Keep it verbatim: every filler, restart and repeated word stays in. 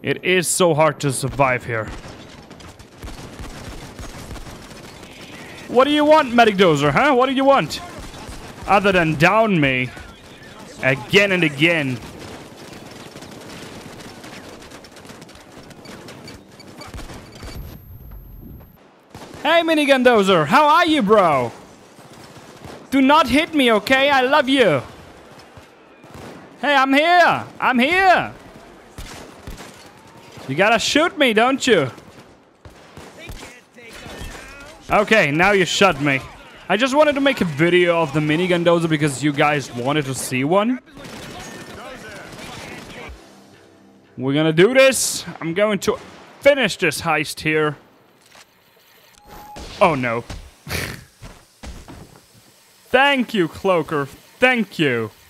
It is so hard to survive here. What do you want, MEDIC Dozer, huh? What do you want? Other than down me. Again and again. Hey, Minigun Dozer, how are you, bro? Do not hit me, okay? I love you. Hey, I'm here. I'm here. You gotta shoot me, don't you? Okay, now you shot me. I just wanted to make a video of the Minigun Dozer because you guys wanted to see one. We're gonna do this. I'm going to finish this heist here. Oh no. Thank you, Cloaker. Thank you.